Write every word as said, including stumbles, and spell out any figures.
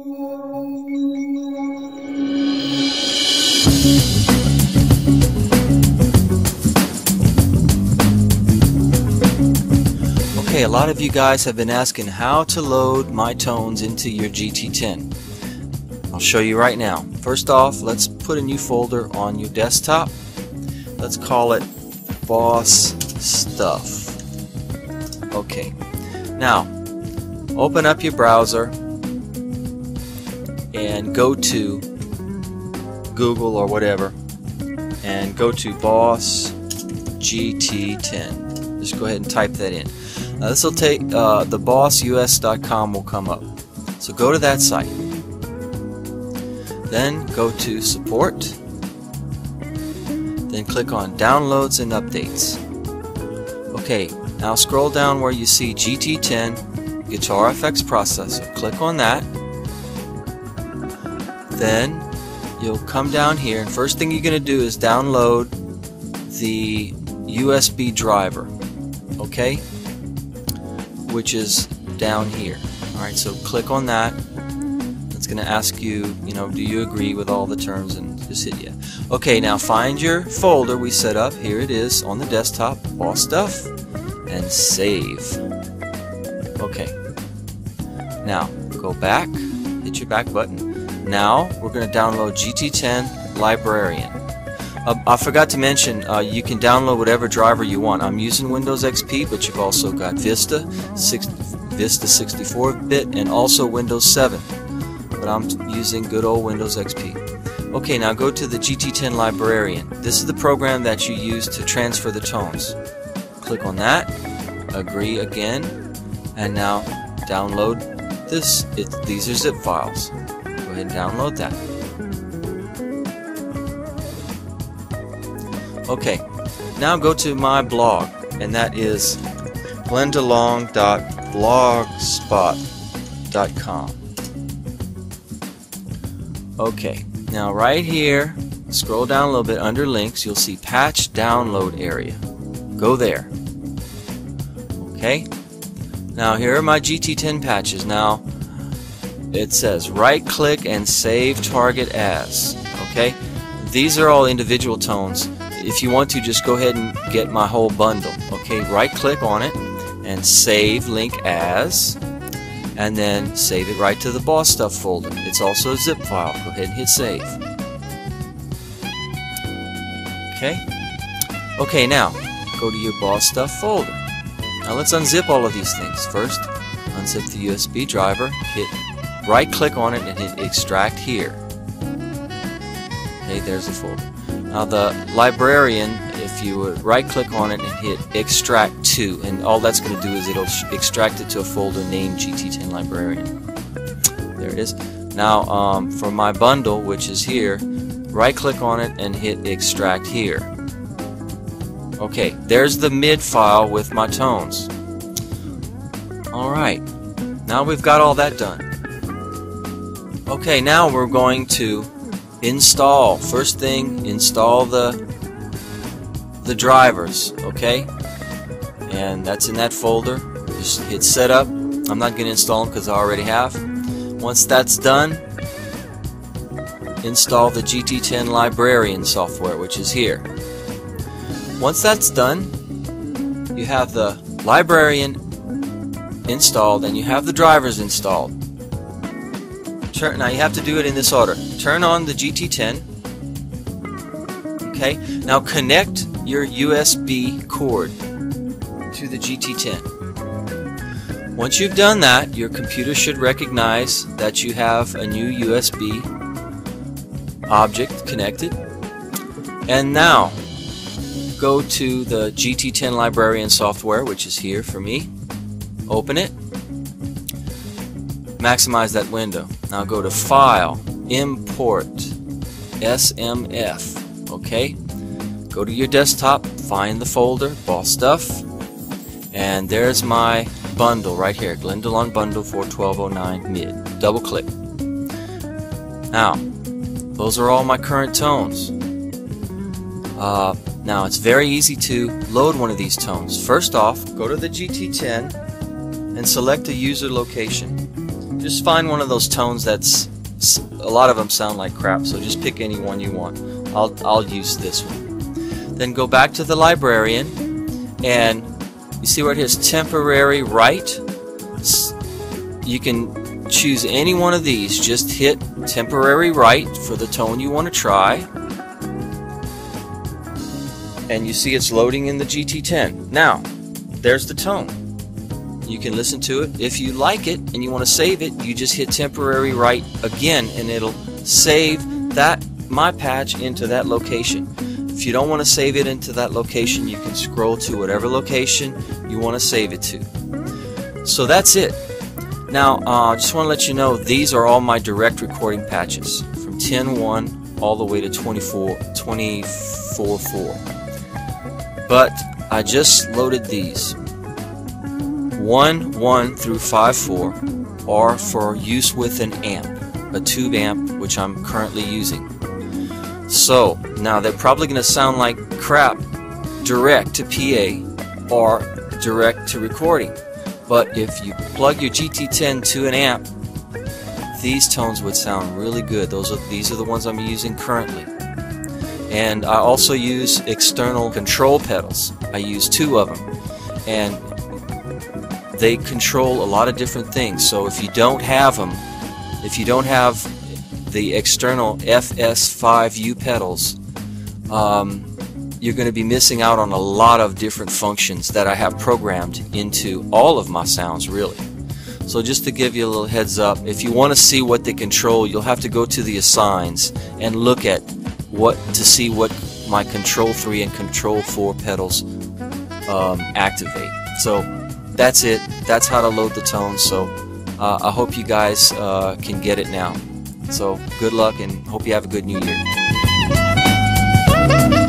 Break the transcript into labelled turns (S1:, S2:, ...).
S1: Okay, a lot of you guys have been asking how to load my tones into your G T ten. I'll show you right now. First off, let's put a new folder on your desktop. Let's call it Boss Stuff. Okay, now open up your browser and go to Google or whatever and go to Boss G T ten. Just go ahead and type that in. Now this will take uh, the boss U S dot com will come up. So go to that site. Then go to Support. Then click on Downloads and Updates. Okay, now scroll down where you see G T ten Guitar F X Processor. Click on that. Then you'll come down here, and first thing you're going to do is download the U S B driver. Okay? Which is down here. Alright, so click on that. It's going to ask you, you know, do you agree with all the terms, and just hit yeah. Okay, now find your folder we set up. Here it is on the desktop, Boss Stuff, and save. Okay. Now, go back, hit your back button. Now, we're going to download G T ten Librarian. Uh, I forgot to mention, uh, you can download whatever driver you want. I'm using Windows X P, but you've also got Vista, six, Vista sixty-four bit, and also Windows seven. But I'm using good old Windows X P. Okay, now go to the G T ten Librarian. This is the program that you use to transfer the tones. Click on that, agree again, and now download this. It, these are zip files. Go ahead and download that. Okay, now go to my blog, and that is glendalong dot blogspot dot com. Okay, now right here, scroll down a little bit under links, you'll see patch download area. Go there. Okay, now here are my G T ten patches. Now it says right click and save target as. Okay, these are all individual tones. If you want to, just go ahead and get my whole bundle. Okay, right click on it and save link as, and then save it right to the Boss Stuff folder. It's also a zip file. Go ahead and hit save. Okay. Okay, now go to your Boss Stuff folder. Now let's unzip all of these things. First, unzip the U S B driver, hit right click on it and hit extract here. Okay, there's the folder. Now the Librarian, if you would right click on it and hit extract to, and all that's going to do is it'll extract it to a folder named G T ten Librarian. There it is. Now um, for my bundle, which is here, right click on it and hit extract here. Okay, there's the mid file with my tones. Alright, now we've got all that done. Okay, now we're going to install. First thing, install the the drivers, okay? And that's in that folder. Just hit setup. I'm not going to install them because I already have. Once that's done, install the G T ten Librarian software, which is here. Once that's done, you have the Librarian installed and you have the drivers installed. Turn, now you have to do it in this order. Turn on the G T ten. Okay, now connect your U S B cord to the G T ten. Once you've done that, your computer should recognize that you have a new U S B object connected. And now go to the G T ten Librarian software, which is here for me. Open it. Maximize that window. Now go to File, Import, S M F. Okay? Go to your desktop, find the folder, Boss Stuff, and there's my bundle right here, Glendalong Bundle for twelve oh nine mid. Double click. Now, those are all my current tones. Uh, now it's very easy to load one of these tones. First off, go to the G T ten and select a user location. just find one of those tones that's, a lot of them sound like crap, so just pick any one you want. I'll, I'll use this one. Then go back to the librarian, and you see where it has temporary right? You can choose any one of these. Just hit temporary right for the tone you want to try, and you see it's loading in the G T ten. Now, there's the tone. You can listen to it. If you like it and you want to save it, you just hit temporary right again, and it'll save that my patch into that location. If you don't want to save it into that location, you can scroll to whatever location you want to save it to. So that's it. Now, I uh, just want to let you know, these are all my direct recording patches from ten one all the way to twenty-four four. But I just loaded these. one one through five four are for use with an amp, a tube amp, which I'm currently using. So now they're probably going to sound like crap direct to P A or direct to recording, but if you plug your G T ten to an amp, these tones would sound really good. Those are these are the ones I'm using currently. And I also use external control pedals. I use two of them, and they control a lot of different things. So if you don't have them, if you don't have the external F S five U pedals, um, you're going to be missing out on a lot of different functions that I have programmed into all of my sounds, really. So just to give you a little heads up, if you want to see what they control, you'll have to go to the assigns and look at what to see what my Control three and Control four pedals um, activate. So that's it. That's how to load the tones. So uh, I hope you guys uh, can get it now. So good luck, and hope you have a good new year.